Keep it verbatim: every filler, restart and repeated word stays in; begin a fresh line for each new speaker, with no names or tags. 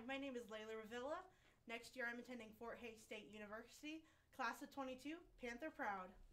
my name is Layla Revilla. Next year I'm attending Fort Hays State University, class of twenty-two, Panther Proud.